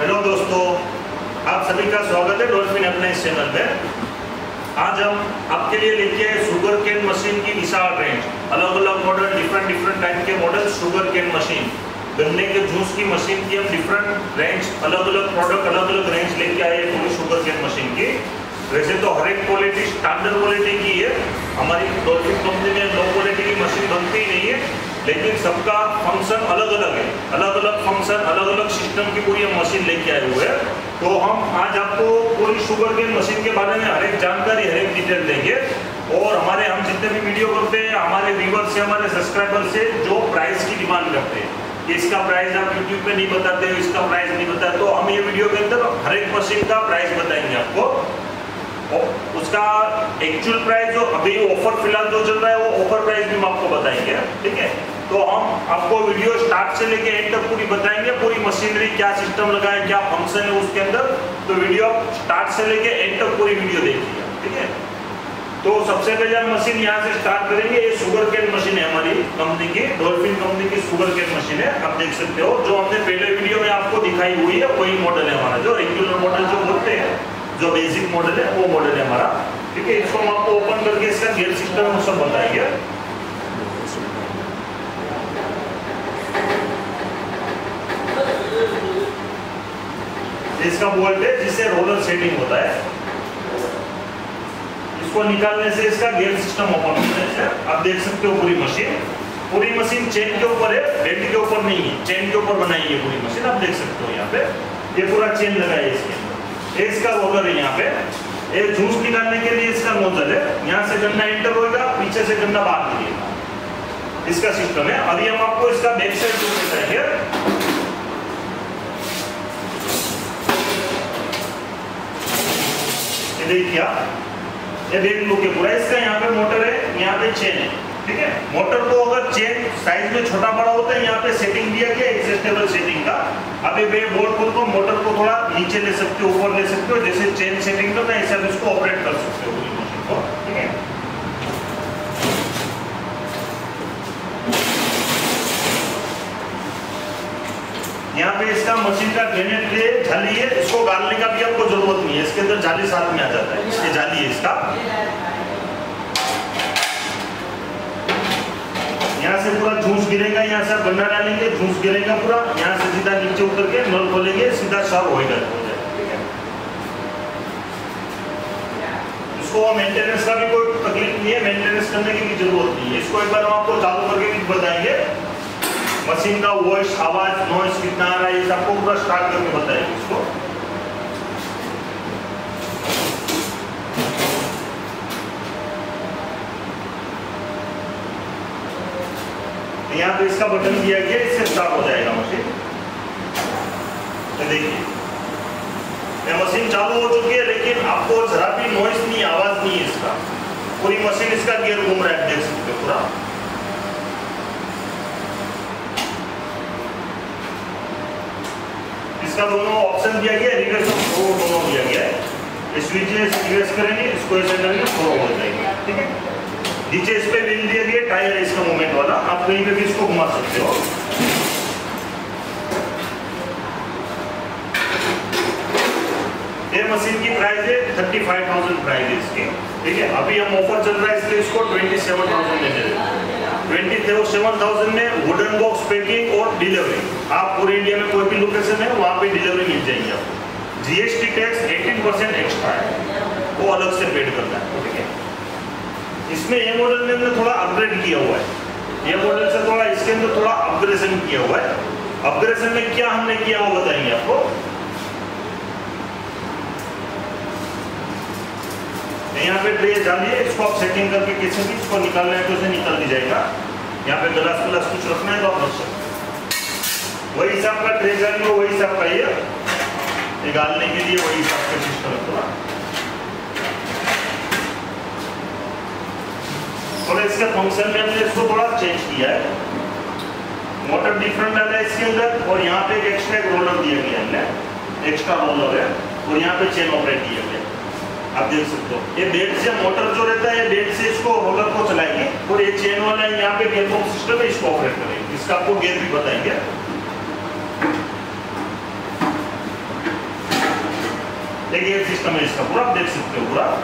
Hello दोस्तों, आप सभी का स्वागत है डॉल्फिन अपने इस चैनल में। आज हम आपके लिए लेके आए शुगर केन मशीन की विशाल रेंज, अलग अलग मॉडल, डिफरेंट टाइप के मॉडल शुगर केन मशीन, गन्ने के जूस की मशीन की हम डिफरेंट रेंज, अलग अलग प्रोडक्ट, अलग अलग रेंज लेके आए हैं पूरी शुगर केन मशीन की। वैसे तो हर एक क्वालिटी स्टैंडर्ड क्वालिटी की है, हमारी डॉल्फिन कंपनी में लो क्वालिटी की मशीन बनती ही नहीं है, लेकिन सबका फंक्शन अलग अलग है, अलग अलग फंक्शन, अलग अलग सिस्टम की पूरी हम मशीन लेके आए हुए हैं। तो हम आज आपको पूरी शुगर केन मशीन के बारे में हर एक जानकारी, हर एक डिटेल देंगे। और हमारे हम जितने भी वीडियो करते हैं, हमारे व्यूअर्स से, हमारे सब्सक्राइबर से जो प्राइस की डिमांड करते हैं, इसका प्राइस आप यूट्यूब पे नहीं बताते हो, इसका प्राइस नहीं बताते, तो हम ये वीडियो के अंदर हर एक मशीन का प्राइस बताएंगे आपको। उसका एक्चुअल प्राइस जो अभी ऑफर फिलहाल जो चल रहा है वो ऑफर प्राइस भी हम आपको बताएंगे, ठीक है। तो हम आपको वीडियो स्टार्ट से लेके एंड तक पूरी बताएंगे, पूरी मशीनरी क्या सिस्टम लगा है, क्या फंक्शन है उसके अंदर। तो वीडियो स्टार्ट से लेके एंड तक पूरी वीडियो देखिए, ठीक है। तो सबसे पहले हम मशीन यहाँ से स्टार्ट करेंगे। ये शुगर केन मशीन है हमारी कंपनी की, डॉल्फिन कंपनी की शुगर केन मशीन है, आप देख सकते हो। जो हमने पहले वीडियो में आपको दिखाई हुई है वही मॉडल है हमारा, जो रेगुलर मॉडल जो बोलते हैं, जो बेसिक मॉडल है वो मॉडल है हमारा, ठीक है। इसको हम आपको ओपन करके इसका गियर सिस्टम हम सब बताएंगे। इसका बोल्ट है जिससे रोलर सेटिंग होता है, इसको निकालने से इसका गियर सिस्टम ओपन होता है। आप देख सकते हो पूरी मशीन चेन के ऊपर है, बेल्ट के ऊपर नहीं है, चेन के ऊपर बनाई है पूरी मशीन। आप देख सकते हो यहाँ पे ये पूरा चेन लगा है इसके अंदर। इसका रोलर है यहाँ पे, ये जूस निकालने के लिए इसका नोजल है, यहाँ से गन्ना एंटर होगा, पीछे से गन्ना बाहर निकलेगा, इसका सिस्टम है। अभी हम आपको इसका बैक साइड जूस बताएंगे। देखिए ये बैक लुक है पूरा इसका। यहाँ पे मोटर है, यहाँ पे चेन है, ठीक है। मोटर को अगर चेन साइज में छोटा बड़ा होता है, यहाँ पे सेटिंग दिया गया एडजस्टेबल सेटिंग का। अब ये बोर्ड खोल को मोटर को थोड़ा नीचे ले सकते हो, ऊपर ले सकते हो, जैसे चेन सेटिंग करना है ऐसा इसको ऑपरेट कर सकते हो पूरी मशीन को, ठीक है। यहाँ पे इसका मशीन का ग्रेनेड ट्रे जाली है, इसको गाड़ने का भी आपको जरूरत नहीं है, इसके अंदर जाली साथ में आ जाता है, इसके जाली है इसका। यहाँ से पूरा जूस गिरेगा, यहाँ से गन्ना डालेंगे, जूस गिरेगा पूरा, यहाँ से सीधा नीचे उतर के नल खोलेंगे, सीधा सर्व होएगा, ठीक है। इसको मेंटेनेंस का भी कोई तकलीफ नहीं है, मेंटेनेंस करने की भी जरूरत नहीं है। इसको एक बार हम आपको चालू करके भी बताएंगे, मशीन का वॉइस, आवाज, नॉइस कितना आ रहा है, ये सबको पूरा स्टार्ट करके बताएंगे इसको। यहाँ पे इसका बटन दिया गया, इससे स्टार्ट हो जाएगा मशीन। तो देखिए ये मशीन चालू हो चुकी है, लेकिन आपको जरा भी नॉइस नहीं, आवाज नहीं है इसका। पूरी मशीन इसका गियर घूम रहा है, देख सकते हो पूरा। इसका दोनों ऑप्शन दिया गया, रिवर्स और फ्लो दोनों दिया गया है। स्विच रिवर्स करेंगे, इसको ऐसे करेंगे, फ्लो हो जाएगा, ठीक है। नीचे इस पे व्हील दिया गया, टायर है इसका मूवमेंट वाला, आप कहीं पे भी इसको घुमा सकते हो। ये मशीन की प्राइस है 35,000 प्राइस है इसकी, ठीक है। अभी हम ऑफर चल रहा है इसलिए इसको 27,000 दे रहे हैं। 27,000 में वुडन बॉक्स पैकिंग और डिलीवरी, आप पूरे इंडिया में कोई भी लोकेशन है वहाँ पे डिलीवरी मिल जाएगी आपको। जीएसटी टैक्स 18% एक्स्ट्रा है, वो अलग से पेड करना है, ठीक है। इसमें ये मॉडल में हमने थोड़ा अपग्रेड किया हुआ है, ये मॉडल से थोड़ा इसके अंदर थोड़ा अपग्रेडेशन किया हुआ है। अपग्रेडेशन में क्या हमने किया वो बताएंगे आपको। यहाँ पे ट्रे जाली है, इसको आप सेटिंग करके किसी भी इसको निकालना है तो उसे निकाल दी जाएगा। यहाँ पे ग्लास कुछ रखना है तो आप रख सकते, वही हिसाब का ट्रे जाली हो, वही हिसाब का ये डालने के लिए वही हिसाब का सिस्टम है थोड़ा। और इसके फंक्शन में हमने इसको थोड़ा चेंज किया है, मोटर डिफरेंट डाला है इसके अंदर, और यहाँ पे एक एक्स्ट्रा रोलर दिया गया है, एक्स्ट्रा रोलर है, और यहाँ पे चेन ऑपरेट किया गया, आप देख सकते हो। ये बेल्ट से मोटर जो रहता है, बेल्ट से इसको रोलर को चलाएंगे, और ये चेन वाला यहाँ पे गियर बॉक्स सिस्टम है, इसको ऑपरेट करेंगे। इसका आपको गियर भी बताएंगे। एक गियर सिस्टम है इसका पूरा, आप देख सकते हो पूरा।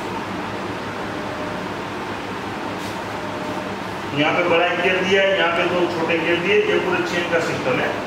यहाँ पे बड़ा गियर दिया है, यहाँ पे दो छोटे गियर दिए, ये पूरे चेन का सिस्टम है।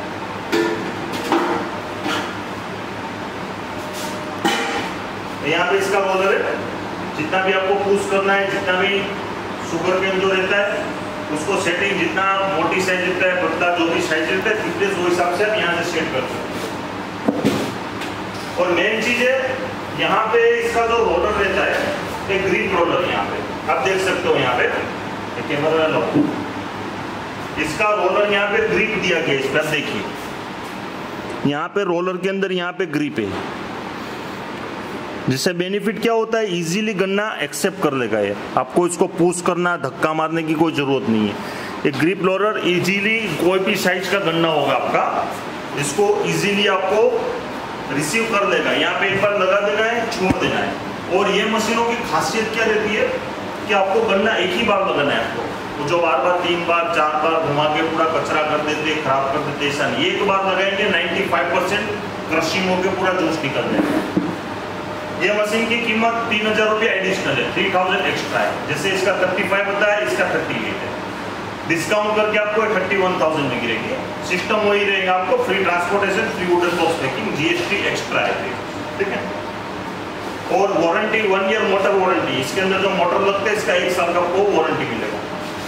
यहाँ पे इसका रोलर है, जितना भी आपको पुश करना है, जितना भी शुगर केन जो रहता है उसको सेटिंग, जितना मोटी साइज रहता है, पतला जो भी साइज रहता है, थिकनेस वो हिसाब से आप यहाँ से सेट कर सकते हो। और मेन चीज है यहाँ पे इसका जो रोलर रहता है, एक ग्रिप रोलर, यहाँ पे आप देख सकते हो, यहाँ पे कैमरा लो, इसका रोलर यहाँ पे ग्रिप दिया गया है इस पर, देखिए यहाँ पे रोलर के अंदर यहाँ पे ग्रिप है, जिससे बेनिफिट क्या होता है, इजीली गन्ना एक्सेप्ट कर लेगा ये, आपको इसको पुश करना, धक्का मारने की कोई जरूरत नहीं है। एक ग्रिप रोलर इजीली कोई भी साइज का गन्ना होगा आपका, इसको इजीली आपको रिसीव कर लेगा। यहाँ पे एक बार लगा देना है, छोड़ देना है। और ये मशीनों की खासियत क्या रहती है कि आपको गन्ना एक ही बार लगाना है आपको, तो जो बार बार 3 बार 4 बार घुमा के पूरा कचरा कर देते, खराब कर देते, ऐसा नहीं। एक बार लगाएंगे 95% क्रशिंग होकर पूरा जूस निकल जाएगा। ये मशीन की कीमत 3000 रुपये एडिशनल है, 3000 एक्स्ट्रा है। जैसे इसका 35 होता है, इसका 38 है, डिस्काउंट करके आपको 31,000 में गिरेगी। सिस्टम वही रहेगा, आपको free transportation, free wooden box packing, GST extra है, ठीक है। और वारंटी 1 ईयर मोटर वारंटी, इसके अंदर जो मोटर लगता है इसका 1 साल का आपको वारंटी मिलेगा।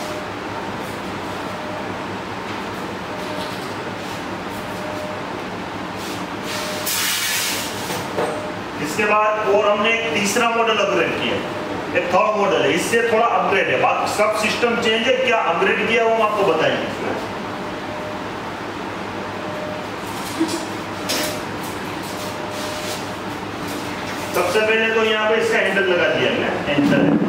इसके बाद और हमने एक तीसरा मॉडल अपग्रेड किया, एक थर्ड मॉडल है, इससे थोड़ा अपग्रेड है। बाकी सब सिस्टम चेंज है, क्या अपग्रेड किया वो हम आपको बताएंगे। सबसे पहले तो यहाँ पे इसका हैंडल लगा दिया हमने, हैंडल है,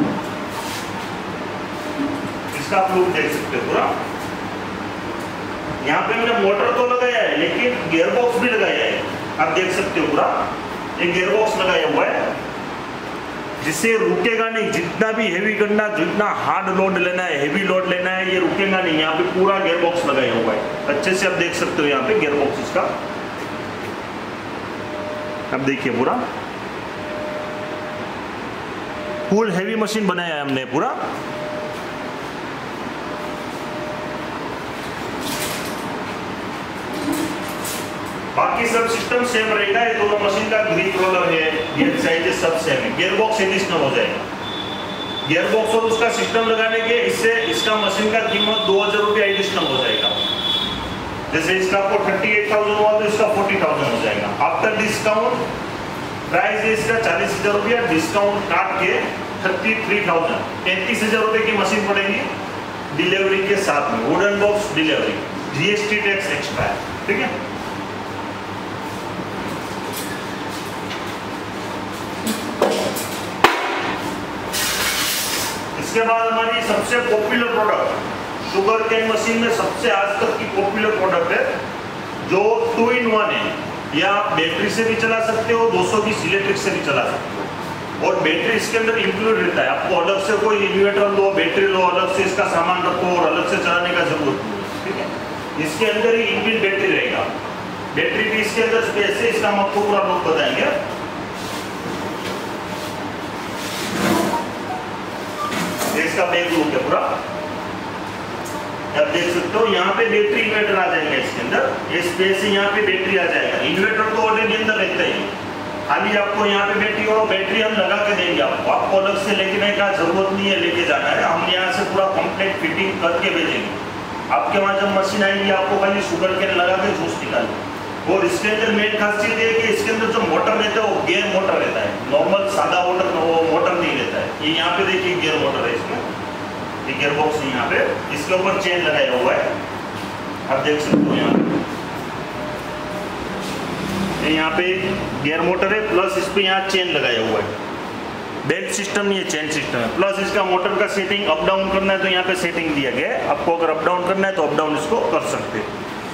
इसका आप लोग देख सकते हो पूरा। यहाँ पे हमने मोटर तो लगाया है, लेकिन गियर बॉक्स भी लगाया है, आप देख सकते हो पूरा। एक गियर बॉक्स लगाया हुआ है, जिससे रुकेगा नहीं। जितना भी हेवी गन्ना, जितना हार्ड लोड लेना है, हेवी लोड लेना है, ये रुकेगा नहीं। यहाँ पे पूरा गियर बॉक्स लगाया हुआ है, अच्छे से आप देख सकते हो। यहाँ पे गियर बॉक्स इसका, अब देखिए पूरा फुल हेवी मशीन बनाया है हमने पूरा। बाकी सब सिस्टम सेम रहेगा। ये दोनों मशीन का ग्रिप रोलर है, गियर साइज सब सेम है। गियर बॉक्स एडिशनल हो जाएगा। गियर बॉक्स और उसका सिस्टम लगाने के इससे इसका मशीन का कीमत 2000 रुपये एडिशनल हो जाएगा। जैसे इसका आपको 38,000 हुआ तो इसका 40,000 हो जाएगा। आफ्टर डिस्काउंट प्राइस है इसका 40,000 रुपया, डिस्काउंट काट के 33,000, 33,000 रुपये की मशीन पड़ेगी डिलीवरी के साथ में, wooden box delivery, GST tax extra है, ठीक है। इसके बाद हमारी सबसे popular product, sugar cane machine में सबसे आज तक की पॉपुलर प्रोडक्ट है, जो 2 in 1 है। या आप बैटरी से भी चला सकते हो, 220 इलेक्ट्रिक से भी चला सकते हो। और बैटरी इसके अंदर इंक्लूड रहता है, आपको अलग से कोई इन्वर्टर लो, बैटरी लो, अलग से इसका सामान रखो और अलग से चलाने का जरूरत नहीं, ठीक है। इसके अंदर ही इनबिल्ट बैटरी रहेगा। बैटरी भी इसके अंदर स्पेस है, इसका हम आपको पूरा लोग बताएंगे। इसका बैक लुक है पूरा, आप देख सकते हो। यहाँ पे बैटरी इन्वर्टर आ जाएगा इसके अंदर, ये स्पेस है, यहाँ पे बैटरी आ जाएगा। इन्वर्टर तो ऑलरेडी अंदर रहता ही, खाली आपको यहाँ पे बैटरी हम लगा के देंगे आपको अलग से लेने का जरूरत नहीं है, लेके जाना है। हम यहाँ से पूरा कंप्लीट फिटिंग करके भेजेंगे आपके वहाँ। जब मशीन आएगी आपको खाली शुगर केन लगा के जूस निकालेंगे। और इसके अंदर मेन खासियत है कि इसके अंदर जो मोटर रहता है वो गियर मोटर रहता है, नॉर्मल सादा मोटर वो मोटर नहीं रहता है। ये यहाँ पे देखिए गियर मोटर है इसमें, ये गियर बॉक्स है यहाँ पे, इसके ऊपर चेन लगाया हुआ है, आप देख सकते हो। यहाँ पे गियर मोटर है, प्लस इस पे यहाँ चेन लगाया हुआ है। बेल्ट सिस्टम नहीं है, चेन सिस्टम है। प्लस इसका मोटर का सेटिंग अप डाउन करना है तो यहाँ पे सेटिंग दिया गया है। आपको अगर अप डाउन करना है तो अप डाउन इसको कर सकते हैं।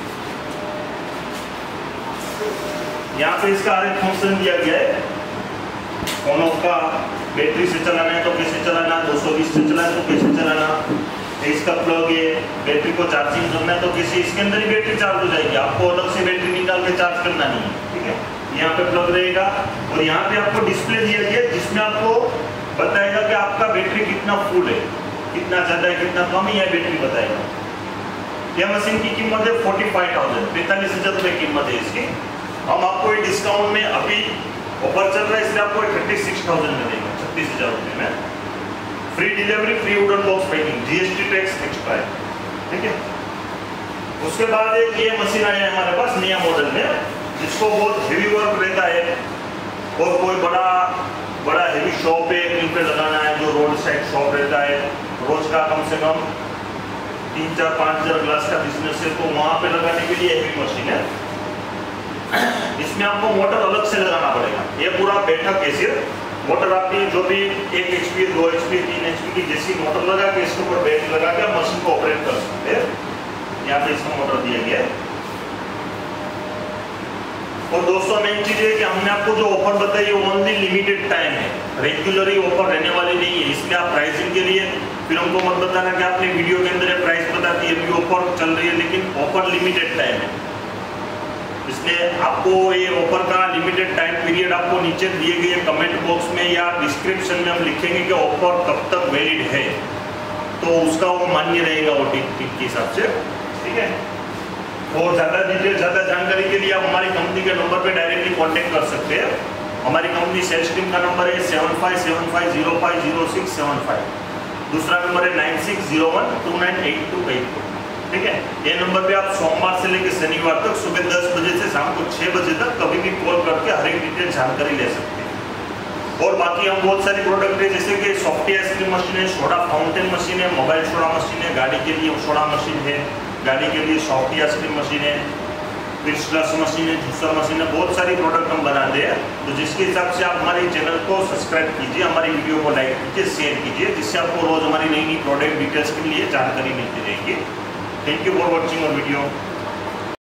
यहाँ पे इसका हर एक फंक्शन दिया गया है। ऑन ऑफ का, बैटरी से चलाना है तो कैसे चलाना, 220 से चलाना है तो कैसे चलाना, इसका प्लग है, बैटरी को चार्जिंग करना है तो कैसे, इसके अंदर ही बैटरी चार्ज हो जाएगी। आपको अलग से बैटरी निकाल के चार्ज करना नहीं है, ठीक है। यहाँ पे प्लग रहेगा और यहाँ पे आपको डिस्प्ले दिया गया है जिसमें आपको बताएगा कि आपका बैटरी कितना फुल है, कितना ज्यादा है कितना कम है, यह बैटरी बताएगा। यह मशीन की कीमत है 45,000, 45,000 रुपये कीमत है इसकी। हम आपको ये डिस्काउंट में अभी ऑफर चल रहा है इसलिए आपको 36,000 में देंगे, 36,000 रुपये में। Free delivery, free wooden box packing, GST tax extra है, ठीक है। उसके बाद एक ये मशीन आया है हमारे पास नया मॉडल में, जिसको बहुत हेवी वर्क रहता है और कोई बड़ा हेवी शॉप है कहीं पे लगाना है, जो रोड साइड शॉप रहता है, रोज का कम से कम 3-4-5 ग्लास का बिजनेस है, तो वहाँ पे लगाने के लिए हेवी मशीन है। इसमें आपको मोटर अलग से लगाना पड़ेगा, ये पूरा बैठक है सिर्फ मोटर आपकी जो भी 1 HP 2 HP 3 HP की जैसी मोटर लगा के इसके ऊपर बैटरी लगा के मशीन को ऑपरेट कर सकते हैं। यहाँ पे इसका मोटर दिया गया है। और दोस्तों मेन चीज है कि हमने आपको जो ऑफर बताई है ओनली लिमिटेड टाइम है, रेगुलर ऑफर रहने वाली नहीं है, इसलिए आप प्राइसिंग के लिए फिर हमको मत बताना कि आपने वीडियो के अंदर प्राइस बता दी, अभी ऑफर चल रही है, लेकिन ऑफर लिमिटेड टाइम है। इसलिए आपको ये ऑफर का लिमिटेड टाइम पीरियड आपको नीचे दिए गए कमेंट बॉक्स में या डिस्क्रिप्शन में हम लिखेंगे कि ऑफर कब तक वैलिड है, तो उसका वो मान्य रहेगा वो टिक के हिसाब से, ठीक है। और ज़्यादा डिटेल ज़्यादा जानकारी के लिए आप हमारी कंपनी के नंबर पे डायरेक्टली कांटेक्ट कर सकते हैं। हमारी कंपनी सेल्स टीम का नंबर है 7575050675, दूसरा नंबर है 9601298282, ठीक है। ये नंबर पे आप सोमवार से लेकर शनिवार तक सुबह 10 बजे से शाम को 6 बजे तक कभी भी कॉल करके हर एक डिटेल जानकारी ले सकते हैं। और बाकी हम बहुत सारी प्रोडक्ट है जैसे कि सॉफ्ट आइसक्रीम मशीन है, सोडा फाउंटेन मशीन है, मोबाइल सोडा मशीन है, गाड़ी के लिए सोडा मशीन है, गाड़ी के लिए सॉफ्ट आइसक्रीम मशीन है, फिर स्लश मशीन है, जूसर मशीन है, बहुत सारी प्रोडक्ट हम बनाते हैं। तो जिसके हिसाब से आप हमारे चैनल को सब्सक्राइब कीजिए, हमारी वीडियो को लाइक कीजिए, शेयर कीजिए, जिससे आपको रोज हमारी नई नई प्रोडक्ट डिटेल्स के लिए जानकारी मिलती रहेगी। Thank you for watching our video.